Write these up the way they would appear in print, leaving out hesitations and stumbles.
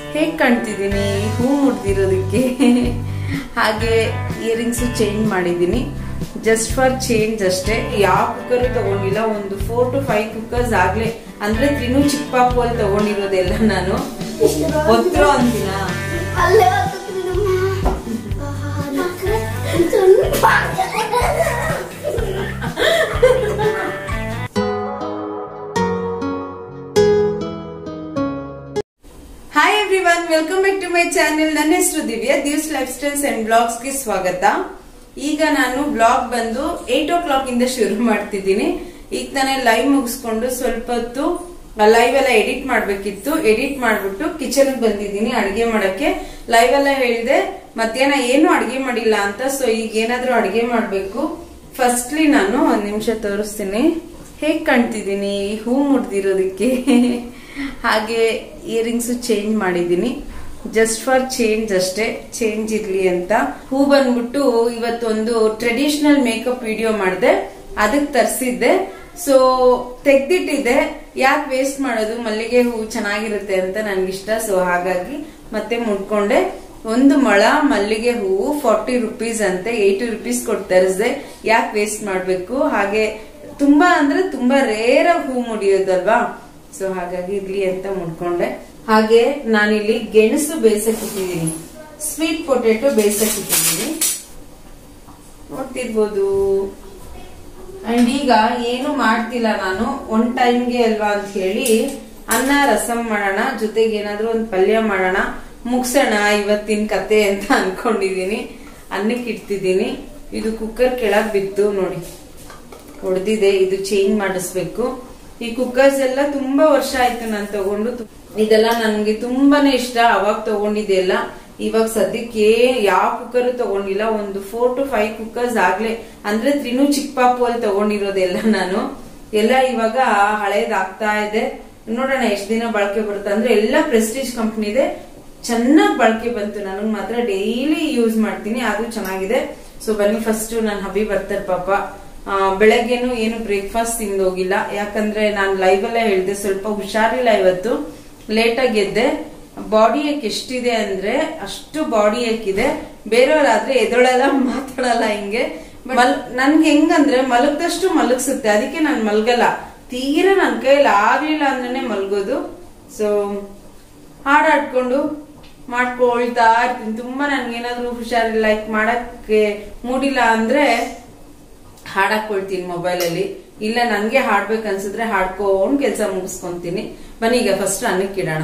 ಹೇಗೆ ಕಾಣ್ತಿದ್ದೀನಿ ಹೂ ಮುಡ್ದಿರೋದಕ್ಕೆ. ಹಾಗೆ ಇಯರಿಂಗ್ಸ್ ಚೇಂಜ್ ಮಾಡಿದ್ದೀನಿ ಜಸ್ಟ್ ಫಾರ್ ಚೇಂಜ್ ಅಷ್ಟೇ. ಯಾವ ಕುಕ್ಕರ್ ತಗೊಂಡಿಲ್ಲ, ಒಂದು 4 to 5 ಕುಕ್ಕರ್ಸ್ ಆಗ್ಲೇ ಅಂದ್ರೆ ತಿನ್ನು ಚಿಕ್ಕ ಪಾಪು ಅಲ್ಲಿ ತಗೊಂಡಿರೋದೆಲ್ಲ ನಾನು ಒತ್ತರೋ ಅಂತೀನ. Hi everyone, welcome back to my channel. ನನ್ನ ಹೆಸರು Divya. Divs lifestyles and blogs ಗೆ ಸ್ವಾಗತ. ಈಗ ನಾನು ಬ್ಲಾಗ್ ಬಂದು 8 o'clock ಇಂದ ಶುರು ಮಾಡ್ತಿದ್ದೀನಿ. ಈಗ ತಾನೇ ಲೈವ್ ಮುಗಿಸ್ಕೊಂಡು ಸ್ವಲ್ಪ ಹೊತ್ತು ಲೈವ್ ಎಲ್ಲ ಎಡಿಟ್ ಮಾಡ್ಬೇಕಿತ್ತು. ಎಡಿಟ್ ಮಾಡ್ಬಿಟ್ಟು ಕಿಚನ್ ಬಂದಿದ್ದೀನಿ ಅಡಿಗೆ ಮಾಡಕ್ಕೆ. ಲೈವ್ ಎಲ್ಲ ಹೇಳ್ದೆ ಮಧ್ಯಾಹ್ನ ಏನು ಅಡಿಗೆ ಮಾಡಿಲ್ಲ ಅಂತ. ಸೊ ಈಗ ಏನಾದ್ರೂ ಅಡಿಗೆ ಮಾಡ್ಬೇಕು. ಫಸ್ಟ್ಲಿ ನಾನು ಒಂದ್ ನಿಮಿಷ ತೋರಿಸ್ತೀನಿ ಹೇಗ್ ಕಾಣ್ತಿದ್ದೀನಿ ಹೂ ಮುಡ್ದಿರೋದಕ್ಕೆ. ಹಾಗೆ ಇಯರಿಂಗ್ಸ್ ಚೇಂಜ್ ಮಾಡಿದ್ದೀನಿ ಜಸ್ಟ್ ಫಾರ್ ಚೇಂಜ್ ಅಷ್ಟೇ, ಚೇಂಜ್ ಇರ್ಲಿ ಅಂತ. ಹೂ ಬಂದ್ಬಿಟ್ಟು ಇವತ್ತೊಂದು ಟ್ರೆಡಿಷನಲ್ ಮೇಕಪ್ ವಿಡಿಯೋ ಮಾಡಿದೆ, ಅದಕ್ಕೆ ತರಿಸಿದ್ದೆ. ಸೊ ತೆಗ್ದಿಟ್ಟಿದ್ದೆ, ಯಾಕೆ ವೇಸ್ಟ್ ಮಾಡೋದು, ಮಲ್ಲಿಗೆ ಹೂ ಚೆನ್ನಾಗಿರುತ್ತೆ ಅಂತ ನನ್ಗಿಷ್ಟ. ಸೊ ಹಾಗಾಗಿ ಮತ್ತೆ ಮುಡ್ಕೊಂಡೆ. ಒಂದು ಮೊಳ ಮಲ್ಲಿಗೆ ಹೂವು 40 rupees ಅಂತೆ, 80 rupees ಕೊಟ್ಟು ತರಿಸ್ದೆ. ಯಾಕೆ ವೇಸ್ಟ್ ಮಾಡ್ಬೇಕು. ಹಾಗೆ ತುಂಬಾ ಅಂದ್ರೆ ತುಂಬಾ ರೇರ್ ಹೂ ಮುಡಿಯೋದಲ್ವಾ, ಸೊ ಹಾಗಾಗಿ ಇರ್ಲಿ ಅಂತ ಮುಡ್ಕೊಂಡೆ. ಹಾಗೆ ನಾನಿಲ್ಲಿ ಗೆಣಸು ಬೇಯಿಸಕ್ಕಿಟ್ಟಿದ್ದೀನಿ, ಸ್ವೀಟ್ ಪೊಟೆಟೊ ಬೇಯಿಸಕ್ಕಿಟ್ಟಿದ್ದೀನಿ, ನೋಡ್ತಿರ್ಬೋದು. ಅಂಡ್ ಈಗ ಏನು ಮಾಡ್ತಿಲ್ಲ ನಾನು, ಒನ್ ಟೈಮ್ಗೆ ಅಲ್ವಾ ಅಂತ ಹೇಳಿ ಅನ್ನ ರಸಂ ಮಾಡೋಣ, ಜೊತೆಗೆ ಏನಾದ್ರೂ ಒಂದು ಪಲ್ಯ ಮಾಡೋಣ, ಮುಗ್ಸೋಣ ಇವತ್ತಿನ ಕತೆ ಅಂತ ಅನ್ಕೊಂಡಿದೀನಿ. ಅನ್ನಕ್ಕೆ ಇಡ್ತಿದ್ದೀನಿ. ಇದು ಕುಕ್ಕರ್ ಕೆಳಗ್ ಬಿತ್ತು ನೋಡಿ, ಹೊಡೆದಿದೆ. ಇದು ಚೇಂಜ್ ಮಾಡಿಸ್ಬೇಕು. ಈ ಕುಕ್ಕರ್ಸ್ ಎಲ್ಲ ತುಂಬಾ ವರ್ಷ ಆಯ್ತು ನಾನು ತಗೊಂಡು. ಇದೆಲ್ಲ ನನ್ಗೆ ತುಂಬಾನೇ ಇಷ್ಟ, ಅವಾಗ ತಗೊಂಡಿದ್ದೆಲ್ಲ. ಇವಾಗ ಸದ್ಯಕ್ಕೆ ಯಾವ ಕುಕ್ಕರ್ ತಗೊಂಡಿಲ್ಲ. ಒಂದು 4 to 5 ಕುಕ್ಕರ್ಸ್ ಆಗ್ಲೇ ಅಂದ್ರೆ ತಿನ್ನು ಚಿಕ್ಕ ಪಾಪು ಅಲ್ಲಿ ತಗೊಂಡಿರೋದೆಲ್ಲ ನಾನು. ಎಲ್ಲ ಇವಾಗ ಹಳೇದಾಗ್ತಾ ಇದೆ. ನೋಡೋಣ ಎಷ್ಟು ದಿನ ಬಳಕೆ ಬರುತ್ತೆ. ಅಂದ್ರೆ ಎಲ್ಲ ಪ್ರೆಸ್ಟೀಜ್ ಕಂಪ್ನಿದೆ, ಚೆನ್ನಾಗಿ ಬಳಕೆ ಬಂತು. ನನಗ್ ಮಾತ್ರ ಡೈಲಿ ಯೂಸ್ ಮಾಡ್ತೀನಿ, ಅದು ಚೆನ್ನಾಗಿದೆ. ಸೊ ಬನ್ನಿ ಫಸ್ಟ್ ನನ್ನ ಹಬ್ಬಿ ಬರ್ತಾರೆ ಪಾಪ. ಬೆಳಗ್ಗೆನು ಏನು ಬ್ರೇಕ್ಫಾಸ್ಟ್ ತಿಂದೋಗಿಲ್ಲ, ಯಾಕಂದ್ರೆ ನಾನು ಲೈವ್ ಅಲ್ಲೇ ಹೇಳ್ದೆ ಸ್ವಲ್ಪ ಹುಷಾರಿಲ್ಲ, ಇವತ್ತು ಲೇಟ್ ಆಗಿ ಎದ್ದೆ. ಬಾಡಿ ಏಕ್ ಎಷ್ಟಿದೆ ಅಂದ್ರೆ ಅಷ್ಟು ಬಾಡಿ ಏಕ್ ಇದೆ. ಬೇರೆಯವರಾದ್ರೆ ಎದೊಳಲ್ಲ, ಮಾತಾಡಲ್ಲ ಹಿಂಗೆ. ನನ್ಗೆ ಹೆಂಗಂದ್ರೆ ಮಲಗ್ದಷ್ಟು ಮಲಗ್ಸುತ್ತೆ, ಅದಕ್ಕೆ ನಾನು ಮಲ್ಗಲ್ಲ. ತೀರಾ ನನ್ ಕೈಯಲ್ಲಿ ಆಗ್ಲಿಲ್ಲ ಅಂದ್ರೇನೆ ಮಲ್ಗೋದು. ಸೊ ಹಾಡಾಡ್ಕೊಂಡು ಮಾಡ್ಕೊಳ್ತಾ ಇರ್ತೀನಿ. ತುಂಬಾ ನನ್ಗೇನಾದ್ರೂ ಹುಷಾರಿಲ್ಲ, ಲೈಕ್ ಮಾಡಕ್ಕೆ ಮೂಡಿಲ್ಲ ಅಂದ್ರೆ ಹಾಡಾಕೊಳ್ತೀನಿ ಮೊಬೈಲ್ ಅಲ್ಲಿ. ಇಲ್ಲ ನನ್ಗೆ ಹಾಡ್ಬೇಕು ಅನ್ಸಿದ್ರೆ ಹಾಡ್ಕೊಂಡ್ ಕೆಲ್ಸ ಮುಗಿಸ್ಕೊಂತೀನಿ. ಬನ್ನಿ ಈಗ ಫಸ್ಟ್ ಅನ್ನಕ್ಕೆ ಇಡೋಣ.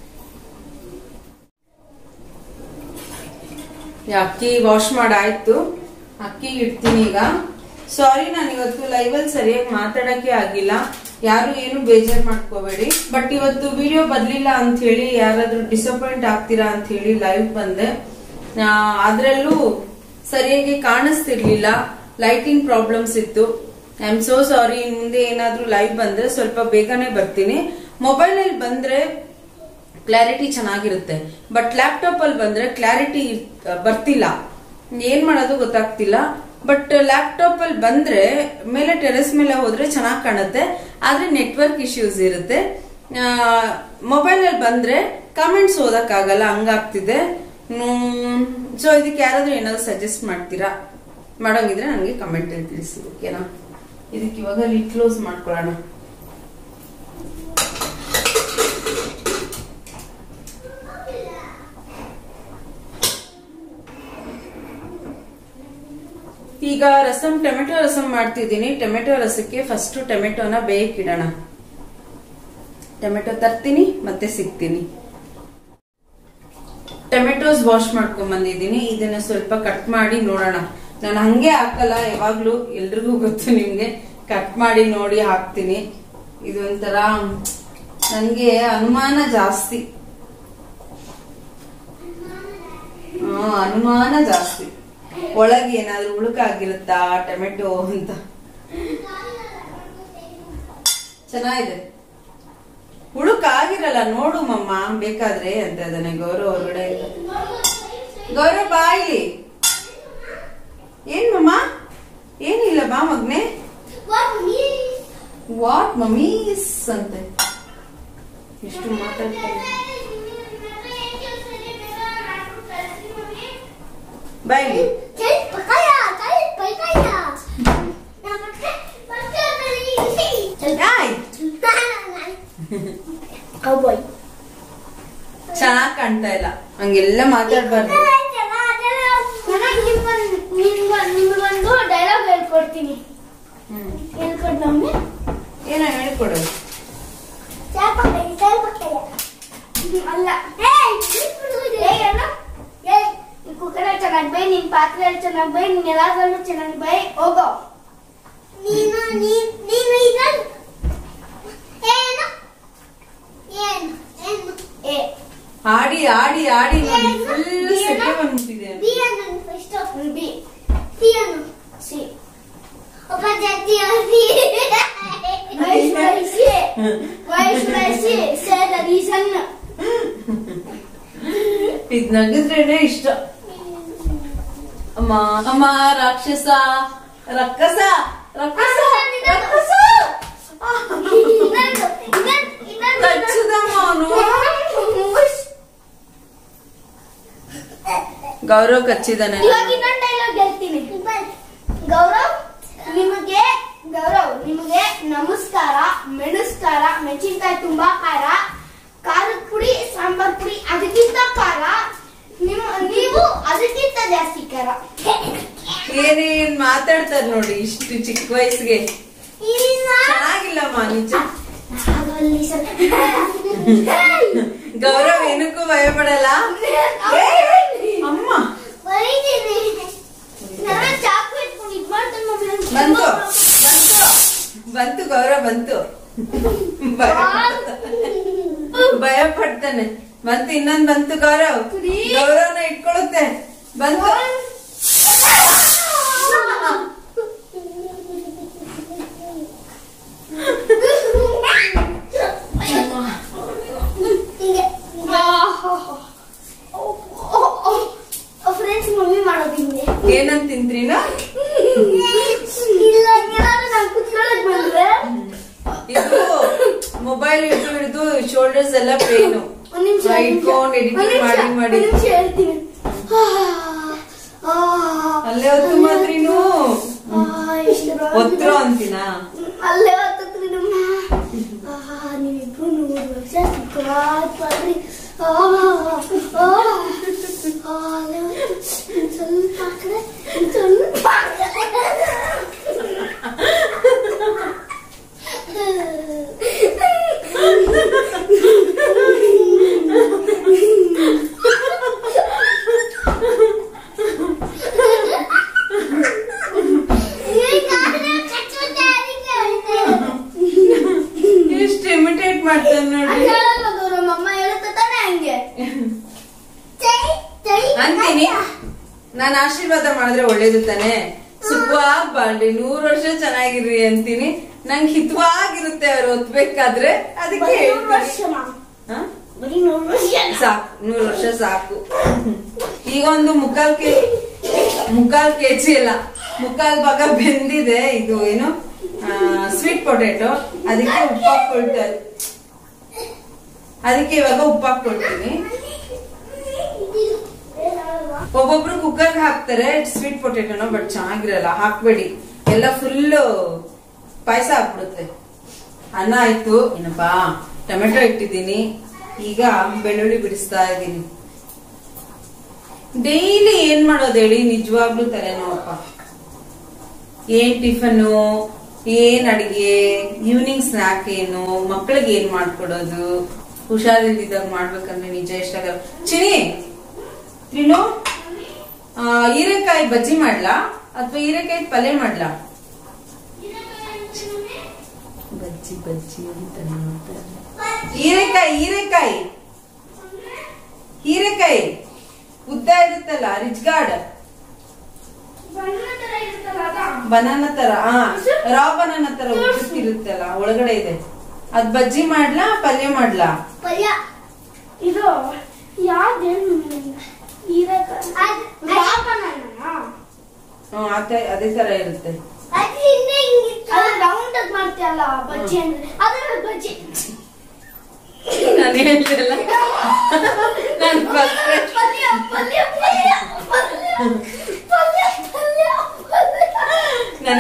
ಅಕ್ಕಿ ವಾಶ್ ಮಾಡಾಯ್ತು, ಅಕ್ಕಿ ಇಡ್ತೀನಿ ಈಗ. ಸಾರಿ, ನಾನು ಇವತ್ತು ಲೈವ್ ಅಲ್ಲಿ ಸರಿಯಾಗಿ ಮಾತಾಡಕ್ಕೆ ಆಗಿಲ್ಲ, ಯಾರು ಏನು ಬೇಜಾರ್ ಮಾಡ್ಕೋಬೇಡಿ. ಬಟ್ ಇವತ್ತು ವಿಡಿಯೋ ಬರ್ಲಿಲ್ಲ ಅಂತ ಹೇಳಿ ಯಾರಾದ್ರೂ ಡಿಸಪಾಯಿಂಟ್ ಆಗ್ತೀರಾ ಅಂತ ಹೇಳಿ ಲೈವ್ ಬಂದೆ. ಅದ್ರಲ್ಲೂ ಸರಿಯಾಗಿ ಕಾಣಿಸ್ತಿರ್ಲಿಲ್ಲ, ಲೈಟಿಂಗ್ ಪ್ರಾಬ್ಲಮ್ಸ್ ಇತ್ತು. I am so sorry. ಮುಂದೆ ಏನಾದ್ರೂ ಲೈವ್ ಬಂದ್ರೆ ಸ್ವಲ್ಪ ಬೇಗನೆ ಬರ್ತೀನಿ. ಮೊಬೈಲ್ ಅಲ್ಲಿ ಬಂದ್ರೆ ಕ್ಲಾರಿಟಿ ಚೆನ್ನಾಗಿರುತ್ತೆ, ಬಟ್ ಲ್ಯಾಪ್ಟಾಪ್ ಅಲ್ಲಿ ಬಂದ್ರೆ ಕ್ಲಾರಿಟಿ ಬರ್ತಿಲ್ಲ. ಏನ್ ಮಾಡೋದು ಗೊತ್ತಾಗ್ತಿಲ್ಲ. ಬಟ್ ಲ್ಯಾಪ್ಟಾಪ್ ಅಲ್ಲಿ ಬಂದ್ರೆ ಮೇಲೆ ಟೆರೆಸ್ ಮೇಲೆ ಹೋದ್ರೆ ಚೆನ್ನಾಗಿ ಕಾಣುತ್ತೆ, ಆದ್ರೆ ನೆಟ್ವರ್ಕ್ ಇಶ್ಯೂಸ್ ಇರುತ್ತೆ. ಮೊಬೈಲ್ ಅಲ್ಲಿ ಬಂದ್ರೆ ಕಮೆಂಟ್ಸ್ ಓದಕ್ಕಾಗಲ್ಲ, ಹಂಗಾಗ್ತಿದೆ. ಸೊ ಇದಕ್ಕೆ ಯಾರಾದ್ರೂ ಏನಾದ್ರು ಸಜೆಸ್ಟ್ ಮಾಡ್ತೀರಾ? ಮಾಡೋಂಗಿದ್ರೆ ನನಗೆ ಕಮೆಂಟ್ ಅಲ್ಲಿ ತಿಳಿಸಿ, ಓಕೆನಾ? ಇದಕ್ಕೆ ಇವಾಗ ಲಿಡ್ ಕ್ಲೋಸ್ ಮಾಡ್ಕೊಳ್ಳೋಣ. ಈಗ ರಸಂ, ಟೊಮೆಟೊ ರಸಂ ಮಾಡ್ತಿದ್ದೀನಿ. ಟೊಮೆಟೊ ರಸಕ್ಕೆ ಫಸ್ಟ್ ಟೊಮೆಟೊನ ಬೇಯಕ್ಕಿಡೋಣ. ಟೊಮೆಟೊ ತರ್ತೀನಿ ಮತ್ತೆ ಸಿಗ್ತೀನಿ. ಟೊಮೆಟೊಸ್ ವಾಶ್ ಮಾಡ್ಕೊಂಡ್ ಬಂದಿದ್ದೀನಿ. ಇದನ್ನ ಸ್ವಲ್ಪ ಕಟ್ ಮಾಡಿ ನೋಡೋಣ. ನಾನು ಹಂಗೆ ಹಾಕಲ್ಲ ಯಾವಾಗ್ಲೂ, ಎಲ್ರಿಗೂ ಗೊತ್ತು ನಿಮ್ಗೆ. ಕಟ್ ಮಾಡಿ ನೋಡಿ ಹಾಕ್ತೀನಿ. ಇದೊಂಥರ ನನ್ಗೆ ಅನುಮಾನ ಜಾಸ್ತಿ, ಅನುಮಾನ ಜಾಸ್ತಿ. ಒಳಗೆ ಏನಾದ್ರೂ ಉಳುಕಾಗಿರುತ್ತಾ ಟೊಮೆಟೊ ಅಂತ. ಚೆನ್ನಾಗಿದೆ, ಉಳುಕಾಗಿರಲ್ಲ ನೋಡು ಮಮ್ಮ ಬೇಕಾದ್ರೆ ಅಂತ ಅದನ್ನ. ಗೌರವ್ ಹೊರಗಡೆ ಇಲ್ಲ. ಗೌರವ್ ಬಾಯಿ ಏನ್ ಮಮ್ಮ? ಏನಿಲ್ಲ ಬಾ ಮಗ್ನೆ. ವಾಟ್ ಮಮ್ಮೀಸ್ ಅಂತೆ. ಎಷ್ಟು ಮಾತಾಡ್ತಾರೆ. ಬಾಯ್ಲಿ ಚೆನ್ನಾಗ್ ಕಾಣ್ತಾ ಇಲ್ಲ, ಹಂಗೆಲ್ಲ ಮಾತಾಡ್ಬಾರ್ದು. ನಿಮ್ಗೊಂದು ಡೈಲಾಗ್ ಹೇಳ್ಕೊಡ್ತೀನಿ. ಹೇಳ್ಕೊಡ್ತೀನಿ. ಏನೋ ಹೇಳ್ಕೊಡು. ಅಲ್ಲ, ಕುಕ್ಕರ್ ಚೆನ್ನಾಗಿ ಬೈ, ನಿನ್ ಪಾತ್ರೆ ಚೆನ್ನಾಗಿ ಬೈ, ನಿನ್ ಎಲ್ಲಾದ್ರಲ್ಲೂ ಚೆನ್ನಾಗಿ ಬೈ, ಹೋಗೋ. ನೀನು ಆಡಿ ಆಡಿ ಆಡಿ ಫುಲ್ ಸೆಕೆ ಬಂದ್ಬಿಟ್ಟಿದೆ. ಇದ್ ನಗಿದ್ರೇನೆ ಇಷ್ಟ. ಅಮ್ಮ ಅಮ್ಮ ರಾಕ್ಷಸ ರಕ್ಕಸ ರಕ್ಕಸ ರಕ್ಕಸ ಕಚ್ಚುದಮ್ಮ ಅವನು. ಗೌರವ್ ಕಚ್ಚಿದಾನೆ. ಇವಾಗ ಇನ್ನೊಂದು ಡೈಲಾಗ್ ಹೇಳ್ತೀನಿ. ಗೌರವ್ ನಿಮಗೆ ನಮಸ್ಕಾರ, ಮೆಣಸ್ಕಾರ, ಮೆಣಸಿನ್ಕಾಯಿ ತುಂಬಾ ಖಾರ, ಖಾರದ ಪುಡಿ, ಸಾಂಬಾರ್ ಪುಡಿ ಅದಕ್ಕಿಂತ ಖಾರ, ನೀವು ಅದಕ್ಕಿಂತ ಜಾಸ್ತಿ ಖಾರ. ಏನೇನ್ ಮಾತಾಡ್ತಾರ ನೋಡಿ ಇಷ್ಟು ಚಿಕ್ಕ ವಯಸ್ಸಿಗೆ. ಚೆನ್ನಾಗಿಲ್ಲಮ್ಮ ನಿಜ. ಗೌರವ್ ಏನಕ್ಕೂ ಭಯ ಪಡಲ್ಲ. ಅಮ್ಮ ಬಂತು ಬಂತು ಗೌರವ್ ಬಂತು. ಭಯ ಪಡ್ತಾನೆ. ಬಂತು ಇನ್ನೊಂದ್ ಬಂತು ಗೌರವ್. ಗೌರವ್ನ ಇಟ್ಕೊಳ್ಳುತ್ತೆ. ಬಂತು. ಫ್ರೆಂಡ್ಸ್ ಮಮ್ಮಿ ಮಾಡೋದಿಂದೆ ಏನಂತ ತಿಂತ್ರಿನ? ಇದು ಮೊಬೈಲ್ ಹಿಡಿದು ಶೋಲ್ಡರ್ಸ್ ಎಲ್ಲ ಪೇನು. ಇಟ್ಕೊಂಡು ಎಡಿಟಿಂಗ್ ಮಾಡಿ ಹೇಳ್ತೀನಿ. ಅಲ್ಲೇ ಹೊತ್ತು ಮಾತ್ರಿನು ಒತ್ತರು ಅಂತೀನ. ಅಲ್ಲೇ ಹೊತ್ತಿದ್ರಿ ನೀವಿಬ್ರು 100 ವರ್ಷ ಸಿಕ್ಕಾಡ್ರಿ. ಸ್ವಲ್ಪ ಕಡೆ ಸ್ವಲ್ಪ ಎಷ್ಟು ಇಮಿಟೇಟ್ ಮಾಡ್ತಾನೆ ನೋಡಿ. ಅಮ್ಮ ಹೇಳುತ್ತೆ ತಾನೆ ಹಂಗೆ ಅಂತೀನಿ. ನಾನು ಆಶೀರ್ವಾದ ಮಾಡಿದ್ರೆ ಒಳ್ಳೇದು ತಾನೆ. ಸುಖವಾಗಿ ಬಾಳ್ರಿ, 100 ವರ್ಷ ಚೆನ್ನಾಗಿರ್ರಿ ಅಂತೀನಿ. ನಂಗೆ ಹಿತವಾಗಿರುತ್ತೆ ಅವ್ರು ಒತ್ಬೇಕಾದ್ರೆ. ಅದಕ್ಕೆ ಸಾಕು, 100 ವರ್ಷ ಸಾಕು. ಈಗ ಒಂದು ಮುಕ್ಕಾಲ್ ಕೆಜಿ ಅಲ್ಲ, ಮುಕ್ಕಾಲ್ ಭಾಗ ಬೆಂದಿದೆ. ಇದು ಏನು ಸ್ವೀಟ್ ಪೊಟೆಟೊ, ಅದಕ್ಕೆ ಉಪ್ಪು ಹಾಕೊಳ್ತಾರೆ. ಅದಕ್ಕೆ ಇವಾಗ ಉಪ್ಪು ಹಾಕೊಳ್ತೀನಿ. ಒಬ್ಬೊಬ್ರು ಕುಕ್ಕರ್ ಹಾಕ್ತಾರೆ ಸ್ವೀಟ್ ಪೊಟೆಟೊನ, ಬಟ್ ಚೆನ್ನಾಗಿರಲ್ಲ. ಹಾಕ್ಬೇಡಿ, ಎಲ್ಲ ಫುಲ್ ಪಾಯಸ ಹಾಕ್ಬಿಡುತ್ತೆ. ಅನ್ನ ಆಯ್ತು. ಏನಪ್ಪಾ ಟೊಮೆಟೊ ಇಟ್ಟಿದ್ದೀನಿ. ಈಗ ಬೆಳ್ಳುಳ್ಳಿ ಬಿಡಿಸ್ತಾ ಇದ್ದೀನಿ. ಡೈಲಿ ಏನ್ ಮಾಡೋದು ಹೇಳಿ? ನಿಜವಾಗ್ಲೂ ತಲೆನೋವಪ್ಪ. ಏನ್ ಟಿಫನು, ಏನ್ ಅಡಿಗೆ, ಈವ್ನಿಂಗ್ ಸ್ನಾಕ್ ಏನು, ಮಕ್ಕಳಿಗೆ ಏನ್ ಮಾಡ್ಕೊಡೋದು, ಹುಷಾರಿಲ್ದಿದ್ದಾಗ ಮಾಡ್ಬೇಕಂದ್ರೆ ನಿಜ ಇಷ್ಟ ಆಗಲ್ಲ. ಚಿನಿ ನೀನು ಹೀರೆಕಾಯಿ ಬಜ್ಜಿ ಮಾಡ್ಲಾ ಅಥವಾ ಹೀರೆಕಾಯಿ ಪಲ್ಯ ಮಾಡ್ಲಾ? ಬಜ್ಜಿ ಬಜ್ಜಿ ಅಂತ ಹೀರೆಕಾಯಿ ಉದ್ದ ಇರುತ್ತಲ್ಲ, ರಿಚ್ ಗಾರ್ಡ್ ಬನಾನಾ ತರ. ರಾ ಬನಾನಾ ತರ ಉದ್ದಿರುತ್ತಲ್ಲ, ಒಳಗಡೆ ಇದೆ. ಅದ್ ಬಜ್ಜಿ ಮಾಡ್ಲಾ ಪಲ್ಯ ಮಾಡ್ಲಾ? ಪಲ್ಯ. ಇದು ಯಾವ್ದೇನು ಅದೇ ತರ ಇರುತ್ತೆ. ರೌಂಡ್ ಮಾಡ್ತೀಯಲ್ಲ ಬಜ್ಜಿ ಅಂದ್ರೆ ಅದರ ಬಜ್ಜಿ. ನಾನು ಹೇಳ್ತಿಲ್ಲ.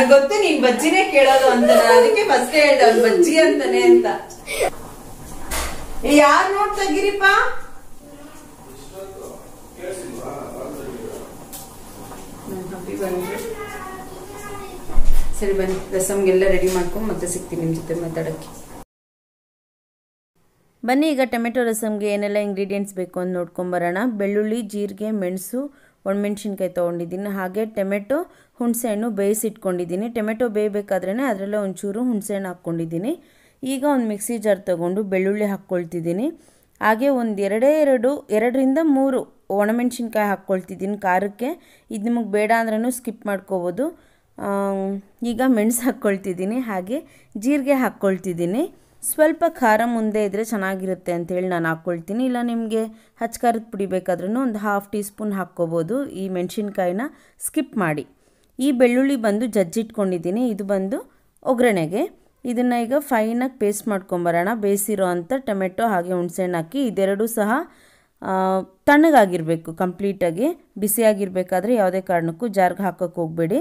ನನಗೆ ಗೊತ್ತು ನೀನ್ ಬಜ್ಜಿನೇ ಕೇಳೋದು ಅಂತ, ನಾನು ಅದಕ್ಕೆ ಫಸ್ಟ್ ಹೇಳ್ದೆ ಅವ್ನು ಬಜ್ಜಿ ಅಂತಾನೆ ಅಂತ. ಯಾರು ನೋಡ್ತಾಗಿರಿಪ್ಪ? ಸರಿ ಬನ್ನಿ, ರಸಮ್ಗೆಲ್ಲ ರೆಡಿ ಮಾಡ್ಕೊಂಡು ಮತ್ತೆ ಸಿಗ್ತೀನಿ ನಿಮ್ಮ ಜೊತೆ ಮಾತಾಡೋಕ್ಕೆ. ಬನ್ನಿ ಈಗ ಟೊಮೆಟೊ ರಸಮ್ಗೆ ಏನೆಲ್ಲ ಇಂಗ್ರೀಡಿಯೆಂಟ್ಸ್ ಬೇಕು ಅಂತ ನೋಡ್ಕೊಂಬರೋಣ. ಬೆಳ್ಳುಳ್ಳಿ, ಜೀರಿಗೆ, ಮೆಣಸು, ಒಣಮೆಣ್ಸಿನ್ಕಾಯಿ ತೊಗೊಂಡಿದ್ದೀನಿ. ಹಾಗೆ ಟೊಮೆಟೊ, ಹುಣಸೆಹಣ್ಣು ಬೇಯಿಸಿಟ್ಕೊಂಡಿದ್ದೀನಿ. ಟೊಮೆಟೊ ಬೇಯಬೇಕಾದ್ರೇ ಅದರಲ್ಲೇ ಒಂಚೂರು ಹುಣಸೆಹಣ್ಣು ಹಾಕ್ಕೊಂಡಿದ್ದೀನಿ. ಈಗ ಒಂದು ಮಿಕ್ಸಿ ಜಾರ್ ತೊಗೊಂಡು ಬೆಳ್ಳುಳ್ಳಿ ಹಾಕ್ಕೊಳ್ತಿದ್ದೀನಿ. ಹಾಗೆ ಒಂದು ಎರಡರಿಂದ ಮೂರು ಒಣಮೆಣ್ಸಿನ್ಕಾಯಿ ಹಾಕ್ಕೊಳ್ತಿದ್ದೀನಿ ಖಾರಕ್ಕೆ. ಇದು ನಿಮಗೆ ಬೇಡ ಅಂದ್ರೂ ಸ್ಕಿಪ್ ಮಾಡ್ಕೋಬೋದು. ಈಗ ಮೆಣಸು ಹಾಕ್ಕೊಳ್ತಿದ್ದೀನಿ, ಹಾಗೆ ಜೀರಿಗೆ ಹಾಕ್ಕೊಳ್ತಿದ್ದೀನಿ. ಸ್ವಲ್ಪ ಖಾರ ಮುಂದೆ ಇದ್ದರೆ ಚೆನ್ನಾಗಿರುತ್ತೆ ಅಂಥೇಳಿ ನಾನು ಹಾಕ್ಕೊಳ್ತೀನಿ. ಇಲ್ಲ ನಿಮಗೆ ಹಚ್ಚ ಖಾರದ ಪುಡಿ ಬೇಕಾದ್ರೂ ಒಂದು 1/2 ಟೀ ಸ್ಪೂನ್ ಹಾಕ್ಕೋಬೋದು. ಈ ಮೆಣಸಿನ್ಕಾಯಿನ ಸ್ಕಿಪ್ ಮಾಡಿ. ಈ ಬೆಳ್ಳುಳ್ಳಿ ಬಂದು ಜಜ್ಜಿಟ್ಕೊಂಡಿದ್ದೀನಿ. ಇದು ಬಂದು ಒಗ್ಗರಣೆಗೆ. ಇದನ್ನು ಈಗ ಫೈನಾಗಿ ಪೇಸ್ಟ್ ಮಾಡ್ಕೊಂಬರೋಣ. ಬೇಯಿಸಿರೋ ಅಂಥ ಟೊಮೆಟೊ ಹಾಗೆ ಹುಣಸೆಹಣ್ಣು ಹಾಕಿ ಇದೆರಡೂ ಸಹ ತಣ್ಣಗಾಗಿರಬೇಕು, ಕಂಪ್ಲೀಟಾಗಿ ಬಿಸಿಯಾಗಿರಬೇಕಾದ್ರೆ ಯಾವುದೇ ಕಾರಣಕ್ಕೂ ಜಾರ್ಗೆ ಹಾಕೋಕ್ಕೆ ಹೋಗಬೇಡಿ.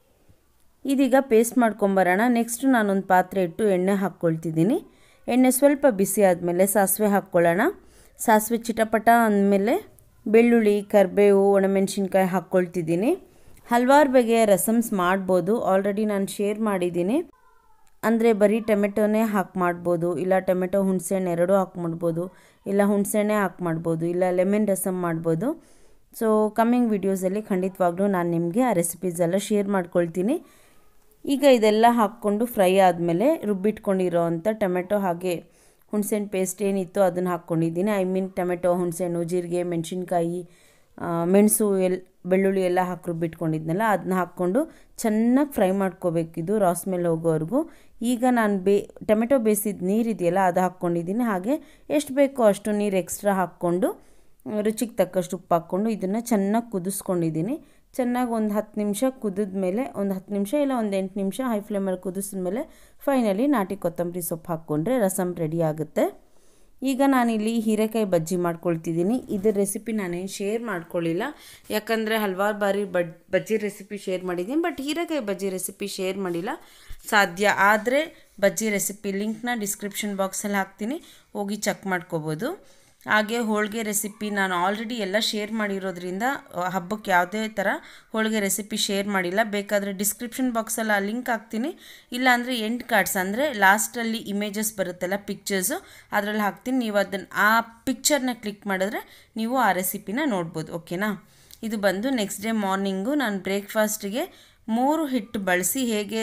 ಇದೀಗ ಪೇಸ್ಟ್ ಮಾಡ್ಕೊಂಬರೋಣ. ನೆಕ್ಸ್ಟು ನಾನೊಂದು ಪಾತ್ರೆ ಇಟ್ಟು ಎಣ್ಣೆ ಹಾಕ್ಕೊಳ್ತಿದ್ದೀನಿ. ಎಣ್ಣೆ ಸ್ವಲ್ಪ ಬಿಸಿ ಆದಮೇಲೆ ಸಾಸಿವೆ ಹಾಕ್ಕೊಳ್ಳೋಣ. ಸಾಸಿವೆ ಚಿಟಪಟ ಅಂದಮೇಲೆ ಬೆಳ್ಳುಳ್ಳಿ, ಕರಿಬೇವು, ಒಣಮೆಣ್ಸಿನ್ಕಾಯಿ ಹಾಕ್ಕೊಳ್ತಿದ್ದೀನಿ. ಹಲವಾರು ಬಗೆಯ ರಸಮ್ಸ್ ಮಾಡ್ಬೋದು, ಆಲ್ರೆಡಿ ನಾನು ಶೇರ್ ಮಾಡಿದ್ದೀನಿ. ಅಂದರೆ ಬರೀ ಟೊಮೆಟೊನೇ ಹಾಕಿ ಮಾಡ್ಬೋದು, ಇಲ್ಲ ಟೊಮೆಟೊ ಹುಣಸೆಹಣ್ಣು ಎರಡೂ ಹಾಕಿ ಮಾಡ್ಬೋದು, ಇಲ್ಲ ಹುಣಸೆಹಣ್ಣೆ ಹಾಕಿ ಮಾಡ್ಬೋದು, ಇಲ್ಲ ಲೆಮನ್ ರಸಮ್ ಮಾಡ್ಬೋದು. ಸೊ ಕಮ್ಮಿಂಗ್ ವೀಡಿಯೋಸಲ್ಲಿ ಖಂಡಿತವಾಗ್ಲೂ ನಾನು ನಿಮಗೆ ಆ ರೆಸಿಪೀಸ್ ಎಲ್ಲ ಶೇರ್ ಮಾಡ್ಕೊಳ್ತೀನಿ. ಈಗ ಇದೆಲ್ಲ ಹಾಕ್ಕೊಂಡು ಫ್ರೈ ಆದಮೇಲೆ ರುಬ್ಬಿಟ್ಕೊಂಡಿರೋ ಅಂಥ ಟೊಮೆಟೊ ಹಾಗೆ ಹುಣಸೆಹಣ್ಣು ಪೇಸ್ಟ್ ಏನಿತ್ತು ಅದನ್ನು ಹಾಕ್ಕೊಂಡಿದ್ದೀನಿ. ಟೊಮೆಟೊ, ಹುಣಸೆಹಣ್ಣು, ಜೀರಿಗೆ, ಮೆಣಸಿನ್ಕಾಯಿ, ಮೆಣಸು ಬೆಳ್ಳುಳ್ಳಿ ಎಲ್ಲ ಹಾಕಿ ರುಬ್ಬಿಟ್ಕೊಂಡಿದ್ನಲ್ಲ ಅದನ್ನ ಹಾಕ್ಕೊಂಡು ಚೆನ್ನಾಗಿ ಫ್ರೈ ಮಾಡ್ಕೋಬೇಕಿದು ರಾ ಸ್ಮೆಲ್ ಹೋಗೋವರೆಗೂ. ಈಗ ನಾನು ಟೊಮೆಟೊ ಬೇಯಿಸಿದ ನೀರಿದೆಯಲ್ಲ ಅದು ಹಾಕ್ಕೊಂಡಿದ್ದೀನಿ. ಹಾಗೆ ಎಷ್ಟು ಬೇಕೋ ಅಷ್ಟು ನೀರು ಎಕ್ಸ್ಟ್ರಾ ಹಾಕ್ಕೊಂಡು ರುಚಿಗೆ ತಕ್ಕಷ್ಟು ಉಪ್ಪು ಹಾಕ್ಕೊಂಡು ಇದನ್ನು ಚೆನ್ನಾಗಿ ಕುದಿಸ್ಕೊಂಡಿದ್ದೀನಿ. ಚೆನ್ನಾಗಿ ಒಂದು 10 ನಿಮಿಷ ಕುದಿದ್ಮೇಲೆ, ಒಂದು 10 ನಿಮಿಷ ಇಲ್ಲ ಒಂದು 8 ನಿಮಿಷ ಹೈ ಫ್ಲೇಮಲ್ಲಿ ಕುದಿಸಿದ್ಮೇಲೆ ಫೈನಲಿ ನಾಟಿ ಕೊತ್ತಂಬರಿ ಸೊಪ್ಪು ಹಾಕ್ಕೊಂಡ್ರೆ ರಸಮ್ ರೆಡಿ ಆಗುತ್ತೆ. ಈಗ ನಾನಿಲ್ಲಿ ಹೀರೆಕಾಯಿ ಬಜ್ಜಿ ಮಾಡ್ಕೊಳ್ತಿದ್ದೀನಿ. ಇದ್ರ ರೆಸಿಪಿ ನಾನೇನು ಶೇರ್ ಮಾಡ್ಕೊಳ್ಳಿಲ್ಲ, ಯಾಕಂದರೆ ಹಲವಾರು ಬಾರಿ ಬಜ್ಜಿ ರೆಸಿಪಿ ಶೇರ್ ಮಾಡಿದ್ದೀನಿ, ಬಟ್ ಹೀರೆಕಾಯಿ ಬಜ್ಜಿ ರೆಸಿಪಿ ಶೇರ್ ಮಾಡಿಲ್ಲ. ಸಾಧ್ಯ ಆದರೆ ಬಜ್ಜಿ ರೆಸಿಪಿ ಲಿಂಕ್ನ ಡಿಸ್ಕ್ರಿಪ್ಷನ್ ಬಾಕ್ಸಲ್ಲಿ ಹಾಕ್ತೀನಿ, ಹೋಗಿ ಚೆಕ್ ಮಾಡ್ಕೋಬೋದು. ಹಾಗೆ ಹೋಳಿಗೆ ರೆಸಿಪಿ ನಾನು ಆಲ್ರೆಡಿ ಎಲ್ಲ ಶೇರ್ ಮಾಡಿರೋದ್ರಿಂದ ಹಬ್ಬಕ್ಕೆ ಯಾವುದೇ ಥರ ಹೋಳಿಗೆ ರೆಸಿಪಿ ಶೇರ್ ಮಾಡಿಲ್ಲ. ಬೇಕಾದರೆ ಡಿಸ್ಕ್ರಿಪ್ಷನ್ ಬಾಕ್ಸಲ್ಲಿ ಆ ಲಿಂಕ್ ಹಾಕ್ತೀನಿ, ಇಲ್ಲಾಂದರೆ ಎಂಡ್ ಕಾರ್ಡ್ಸ್ ಅಂದರೆ ಲಾಸ್ಟಲ್ಲಿ ಇಮೇಜಸ್ ಬರುತ್ತಲ್ಲ ಪಿಕ್ಚರ್ಸು, ಅದರಲ್ಲಿ ಹಾಕ್ತೀನಿ. ನೀವು ಅದನ್ನು ಆ ಪಿಕ್ಚರ್ನ ಕ್ಲಿಕ್ ಮಾಡಿದ್ರೆ ನೀವು ಆ ರೆಸಿಪಿನ ನೋಡ್ಬೋದು. ಓಕೆನಾ? ಇದು ಬಂದು ನೆಕ್ಸ್ಟ್ ಡೇ ಮಾರ್ನಿಂಗು ನಾನು ಬ್ರೇಕ್ಫಾಸ್ಟಿಗೆ 3 ಹಿಟ್ಟು ಬಳಸಿ ಹೇಗೆ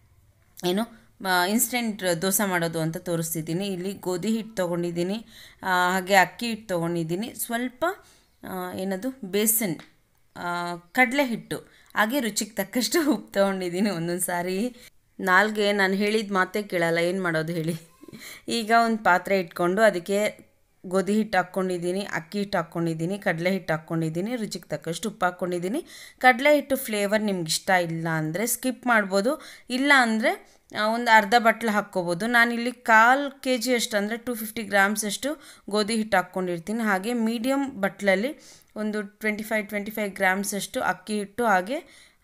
ಇನ್ಸ್ಟೆಂಟ್ ದೋಸೆ ಮಾಡೋದು ಅಂತ ತೋರಿಸ್ತಿದ್ದೀನಿ. ಇಲ್ಲಿ ಗೋಧಿ ಹಿಟ್ಟು ತೊಗೊಂಡಿದ್ದೀನಿ, ಹಾಗೆ ಅಕ್ಕಿ ಹಿಟ್ಟು ತೊಗೊಂಡಿದ್ದೀನಿ, ಸ್ವಲ್ಪ ಬೇಸನ್ ಕಡಲೆ ಹಿಟ್ಟು, ಹಾಗೆ ರುಚಿಗೆ ತಕ್ಕಷ್ಟು ಉಪ್ಪು ತೊಗೊಂಡಿದ್ದೀನಿ. ಒಂದೊಂದು ಸಾರಿ ನಾಲ್ಗೆ ನಾನು ಹೇಳಿದ ಮಾತೇ ಕೇಳಲ್ಲ, ಏನು ಮಾಡೋದು ಹೇಳಿ. ಈಗ ಒಂದು ಪಾತ್ರೆ ಇಟ್ಕೊಂಡು ಅದಕ್ಕೆ ಗೋಧಿ ಹಿಟ್ಟು ಹಾಕ್ಕೊಂಡಿದ್ದೀನಿ, ಅಕ್ಕಿ ಹಿಟ್ಟು ಹಾಕ್ಕೊಂಡಿದ್ದೀನಿ, ಕಡಲೆ ಹಿಟ್ಟು ಹಾಕ್ಕೊಂಡಿದ್ದೀನಿ, ರುಚಿಗೆ ತಕ್ಕಷ್ಟು ಉಪ್ಪು ಹಾಕ್ಕೊಂಡಿದ್ದೀನಿ. ಕಡಲೆ ಹಿಟ್ಟು ಫ್ಲೇವರ್ ನಿಮ್ಗೆ ಇಷ್ಟ ಇಲ್ಲ ಅಂದರೆ ಸ್ಕಿಪ್ ಮಾಡ್ಬೋದು, ಇಲ್ಲ ಅಂದರೆ ಒಂದು ಅರ್ಧ ಬಟ್ಲು ಹಾಕ್ಕೋಬೋದು. ನಾನಿಲ್ಲಿ 1/4 kg ಅಷ್ಟು ಅಂದರೆ 250 ಗ್ರಾಮ್ಸಷ್ಟು ಗೋಧಿ ಹಿಟ್ಟು ಹಾಕ್ಕೊಂಡಿರ್ತೀನಿ. ಹಾಗೆ ಮೀಡಿಯಮ್ ಬಟ್ಲಲ್ಲಿ ಒಂದು 25 ಗ್ರಾಮ್ಸಷ್ಟು ಅಕ್ಕಿ ಹಿಟ್ಟು ಹಾಗೆ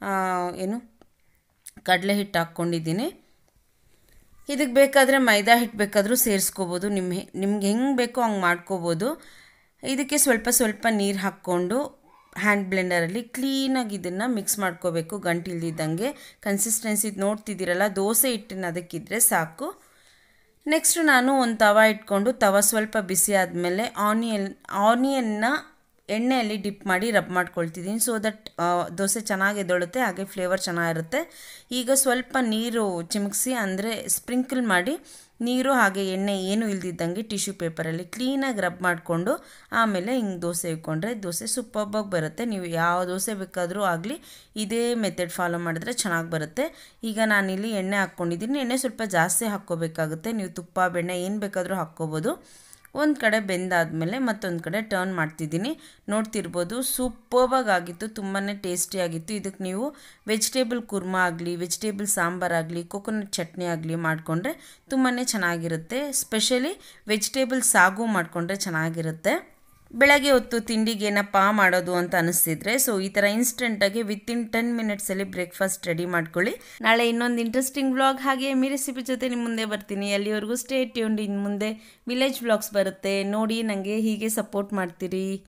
ಕಡಲೆ ಹಿಟ್ಟು ಹಾಕ್ಕೊಂಡಿದ್ದೀನಿ. ಇದಕ್ಕೆ ಬೇಕಾದರೆ ಮೈದಾ ಹಿಟ್ಟು ಬೇಕಾದರೂ ಸೇರಿಸ್ಕೋಬೋದು, ನಿಮ್ಗೆ ಹೆಂಗೆ ಬೇಕೋ ಹಂಗೆ ಮಾಡ್ಕೋಬೋದು. ಇದಕ್ಕೆ ಸ್ವಲ್ಪ ನೀರು ಹಾಕ್ಕೊಂಡು ಹ್ಯಾಂಡ್ ಬ್ಲೆಂಡರಲ್ಲಿ ಕ್ಲೀನಾಗಿ ಇದನ್ನು ಮಿಕ್ಸ್ ಮಾಡ್ಕೋಬೇಕು, ಗಂಟಿಲ್ದಿದ್ದಂಗೆ. ಕನ್ಸಿಸ್ಟೆನ್ಸಿ ನೋಡ್ತಿದ್ದೀರಲ್ಲ, ದೋಸೆ ಹಿಟ್ಟಿನ ಅದಕ್ಕಿದ್ರೆ ಸಾಕು. ನೆಕ್ಸ್ಟು ನಾನು ಒಂದು ತವ ಇಟ್ಕೊಂಡು ತವ ಸ್ವಲ್ಪ ಬಿಸಿ ಆದಮೇಲೆ ಆನಿಯನ್ನ ಎಣ್ಣೆಯಲ್ಲಿ ಡಿಪ್ ಮಾಡಿ ರಬ್ ಮಾಡ್ಕೊಳ್ತಿದ್ದೀನಿ, ಸೊ ದಟ್ ದೋಸೆ ಚೆನ್ನಾಗಿ ಎದ್ದೊಳುತ್ತೆ, ಹಾಗೆ ಫ್ಲೇವರ್ ಚೆನ್ನಾಗಿರುತ್ತೆ. ಈಗ ಸ್ವಲ್ಪ ನೀರು ಚಿಮುಕಿಸಿ ಅಂದರೆ ಸ್ಪ್ರಿಂಕಲ್ ಮಾಡಿ ನೀರು ಹಾಗೆ ಎಣ್ಣೆ ಏನು ಇಲ್ದಿದ್ದಂಗೆ ಟಿಶ್ಯೂ ಪೇಪರಲ್ಲಿ ಕ್ಲೀನಾಗಿ ರಬ್ ಮಾಡಿಕೊಂಡು ಆಮೇಲೆ ಹಿಂಗೆ ದೋಸೆ ಇಟ್ಕೊಂಡ್ರೆ ದೋಸೆ ಸೂಪರ್ಬಾಗಿ ಬರುತ್ತೆ. ನೀವು ಯಾವ ದೋಸೆ ಬೇಕಾದರೂ ಆಗಲಿ ಇದೇ ಮೆಥಡ್ ಫಾಲೋ ಮಾಡಿದ್ರೆ ಚೆನ್ನಾಗಿ ಬರುತ್ತೆ. ಈಗ ನಾನಿಲ್ಲಿ ಎಣ್ಣೆ ಹಾಕ್ಕೊಂಡಿದ್ದೀನಿ, ಎಣ್ಣೆ ಸ್ವಲ್ಪ ಜಾಸ್ತಿ ಹಾಕ್ಕೋಬೇಕಾಗುತ್ತೆ. ನೀವು ತುಪ್ಪ ಬೆಣ್ಣೆ ಏನು ಬೇಕಾದರೂ ಹಾಕ್ಕೋಬೋದು. ಒಂದು ಕಡೆ ಬೆಂದಾದಮೇಲೆ ಮತ್ತೊಂದು ಕಡೆ ಟರ್ನ್ ಮಾಡ್ತಿದ್ದೀನಿ. ನೋಡ್ತಿರ್ಬೋದು ಸೂಪರ್ಬಾಗಿ ಆಗಿತ್ತು, ತುಂಬಾ ಟೇಸ್ಟಿಯಾಗಿತ್ತು. ಇದಕ್ಕೆ ನೀವು ವೆಜಿಟೇಬಲ್ ಕುರ್ಮಾ ಆಗಲಿ, ವೆಜಿಟೇಬಲ್ ಸಾಂಬಾರಾಗಲಿ, ಕೊಕೊನಟ್ ಚಟ್ನಿ ಆಗಲಿ ಮಾಡಿಕೊಂಡ್ರೆ ತುಂಬಾ ಚೆನ್ನಾಗಿರುತ್ತೆ. ಸ್ಪೆಷಲಿ ವೆಜಿಟೇಬಲ್ ಸಾಗು ಮಾಡಿಕೊಂಡ್ರೆ ಚೆನ್ನಾಗಿರುತ್ತೆ. ಬೆಳಗ್ಗೆ ಹೊತ್ತು ತಿಂಡಿಗೆ ಏನಪ್ಪ ಮಾಡೋದು ಅಂತ ಅನಿಸ್ತಿದ್ರೆ ಸೊ ಈ ಥರ ಇನ್ಸ್ಟೆಂಟಾಗಿ ವಿತಿನ್ 10 ಮಿನಿಟ್ಸಲ್ಲಿ ಬ್ರೇಕ್ಫಾಸ್ಟ್ ರೆಡಿ ಮಾಡ್ಕೊಳ್ಳಿ. ನಾಳೆ ಇನ್ನೊಂದು ಇಂಟ್ರೆಸ್ಟಿಂಗ್ ವ್ಲಾಗ್ ಹಾಗೆ ಮೀ ರೆಸಿಪಿ ಜೊತೆ ನಿಮ್ಮ ಮುಂದೆ ಬರ್ತೀನಿ. ಅಲ್ಲಿವರೆಗೂ ಸ್ಟೇ ಟ್ಯೂನ್ಡ್. ಇನ್ನು ಮುಂದೆ ವಿಲೇಜ್ ವ್ಲಾಗ್ಸ್ ಬರುತ್ತೆ ನೋಡಿ, ನನಗೆ ಹೀಗೆ ಸಪೋರ್ಟ್ ಮಾಡ್ತೀರಿ.